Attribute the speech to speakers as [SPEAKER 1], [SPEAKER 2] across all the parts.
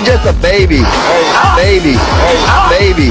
[SPEAKER 1] just a baby. Baby. Baby.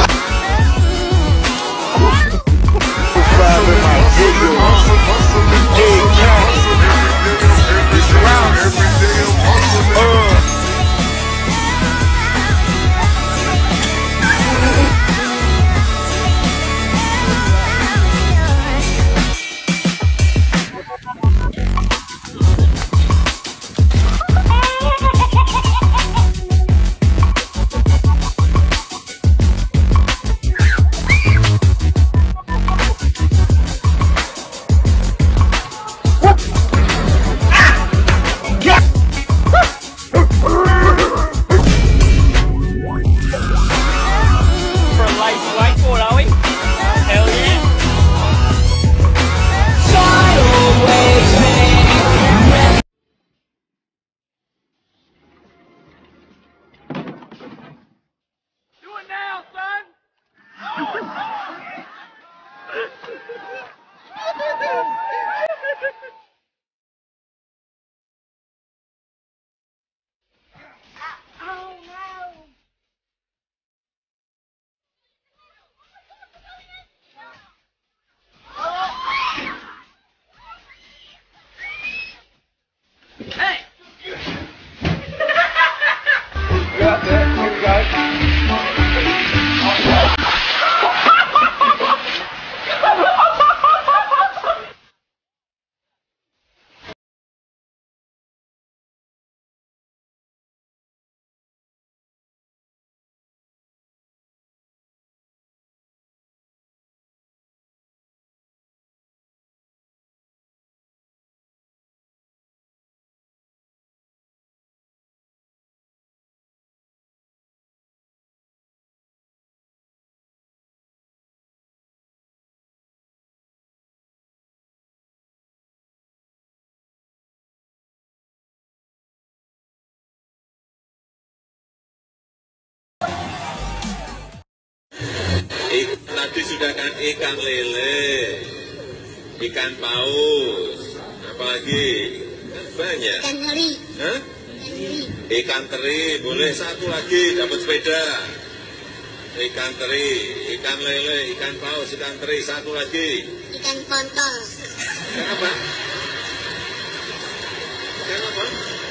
[SPEAKER 2] Tadi sudah kan ikan lele, ikan paus, apalagi banyak.
[SPEAKER 3] Ikan teri.
[SPEAKER 2] Hah? Ikan teri, boleh satu lagi dapat sepeda. Ikan teri, ikan lele, ikan paus, ikan teri, satu lagi.
[SPEAKER 3] Ikan kontol.
[SPEAKER 2] Ikan apa? Ikan apa?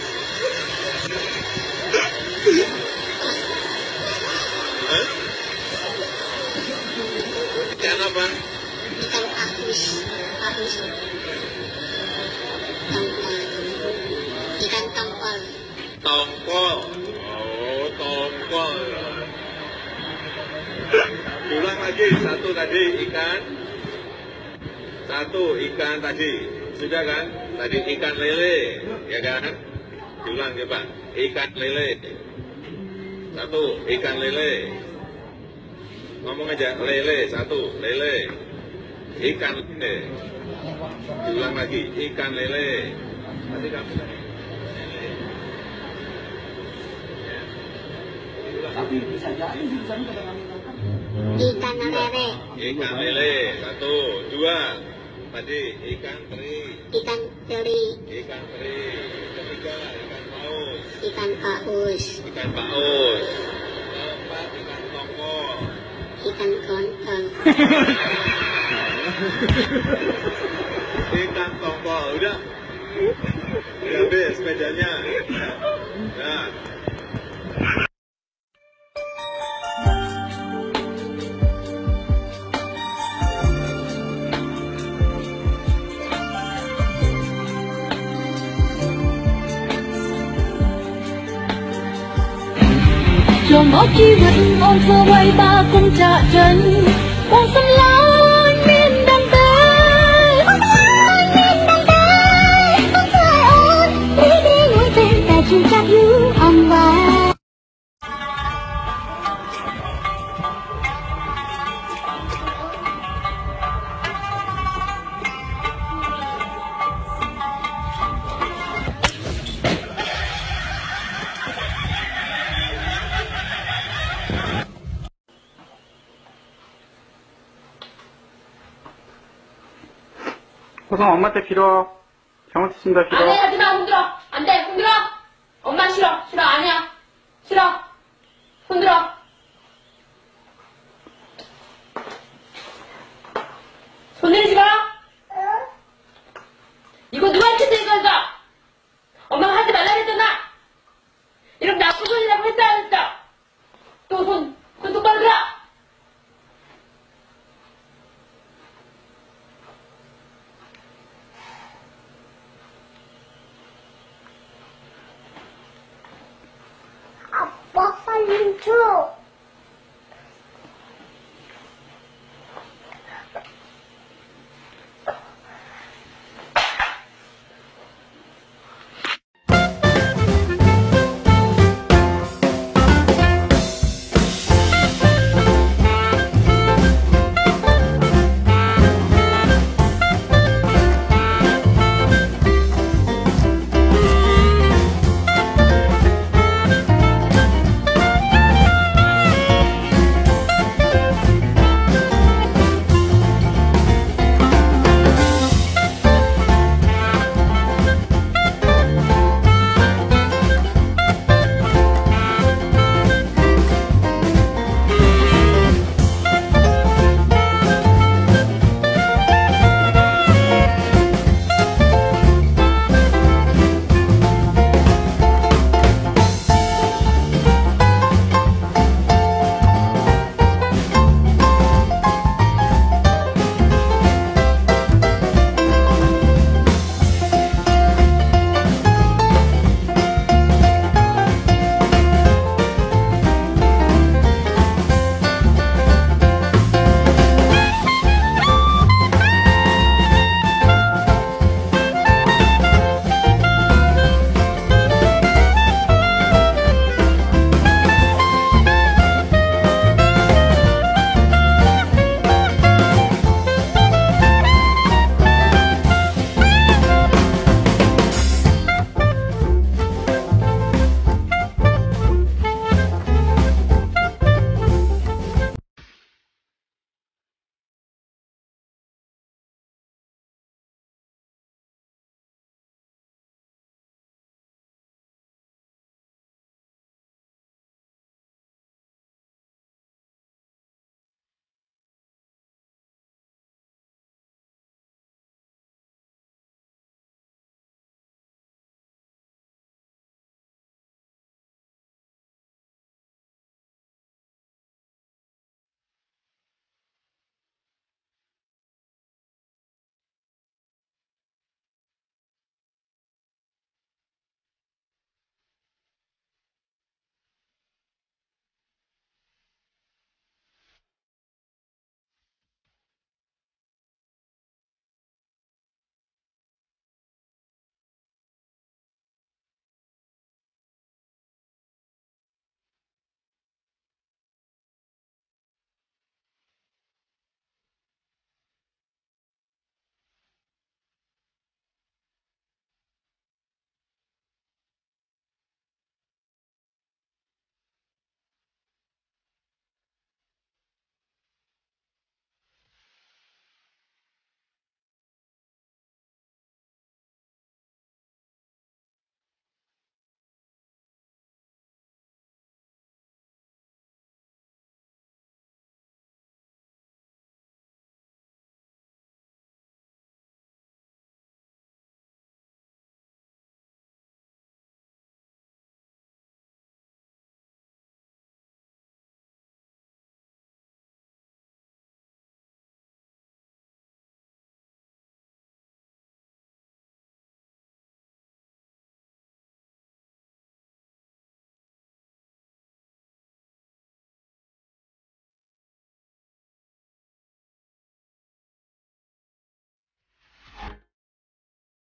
[SPEAKER 2] Hah? Ikan apa?
[SPEAKER 3] Ikan paus. Paus. Tongkol. Ikan tongkol.
[SPEAKER 2] Tongkol. Oh, tongkol. Ulang lagi, satu tadi ikan. Satu ikan tadi. Sudah kan? Tadi ikan lele, ya kan? Diulang ya Pak. Ikan lele. Satu ikan lele. Ngomong aja, lele, satu, lele. Ikan lele. Diulang lagi, ikan lele. Nanti kamu lele.
[SPEAKER 4] Tapi bisa jadi jurusan kadang-kadang.
[SPEAKER 3] Ikan lele.
[SPEAKER 2] Ikan lele, satu, dua. Tadi ikan teri.
[SPEAKER 3] Ikan teri.
[SPEAKER 2] Ikan teri. Ketiga, ikan paus.
[SPEAKER 3] Ikan paus.
[SPEAKER 2] Ikan paus. Keempat, ikan tongkol.
[SPEAKER 3] Ikan kontol.
[SPEAKER 2] Ikan tongkol, udah habis sepedanya. Nah.
[SPEAKER 5] Cho ngõ chi vật ôn phơ quay ba cung trả trần quang xâm láng miên đăng tới quang xâm láng miên đăng tới không thời ôn đi đi ngồi tên ta chung chắc hữu ông bà.
[SPEAKER 4] 호성 엄마한테 빌어. 잘못했습니다, 빌어.
[SPEAKER 6] 안 해, 하지 마, 흔들어. 안 돼, 흔들어. 엄마 싫어, 싫어, 안 해요.
[SPEAKER 5] 싫어. 손 들어. 손 내리지 마. 이거 누구한테 들고 있어? 엄마가 하지 말라 그랬잖아. 이런 나쁜 소리라고 했어 안 했어? 또 손 똑바로 들어.
[SPEAKER 3] 아빠 빨리 줘.